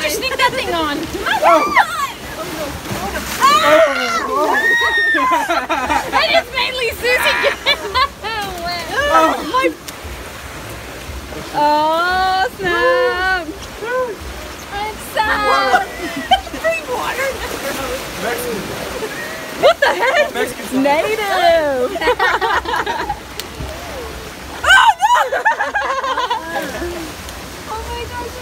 you sneak that thing on? And it's mainly Susie getting wet. Oh, snap. I'm sad. Drink water. What the heck? Native. Oh, no. Oh, my gosh.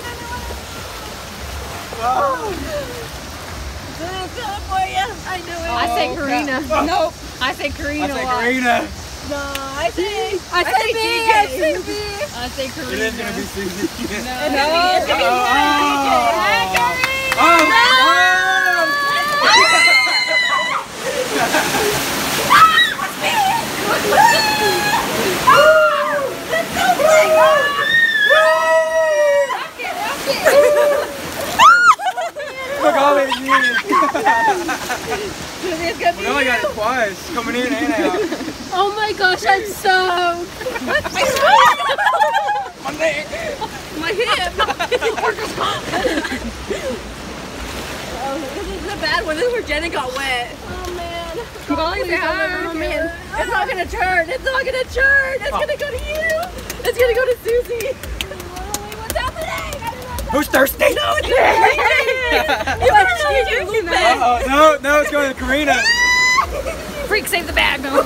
I knew it. I say Karina. Nope. I say Karina. I say Karina. No, I say B. I say B. I say Karina. It is gonna be Susie. No, it's gonna be Karina. Look, all these years. We only got it twice, coming in and out. Oh my gosh, I'm so... My neck. My hip. Workers' comp. Oh, this is a bad one. This is where Jenna got wet. Oh man. Oh man. It's not gonna turn. It's not gonna turn. It's gonna go to you. It's gonna go to Susie. What's happening? Who's thirsty? No, it's drinking that. No, it's going to Karina. Freak, save the bag, though.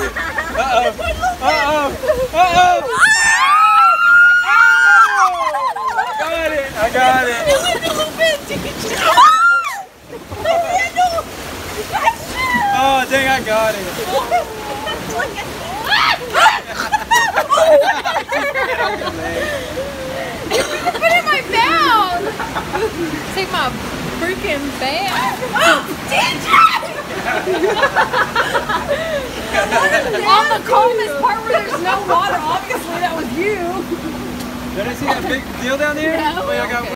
I got it. Oh, dang, I got it. Put in my mouth. Take my freaking bag. Oh, did you? On the coldest part where there's no water, obviously that was you. Did I see that big deal down there? No. Wait, I got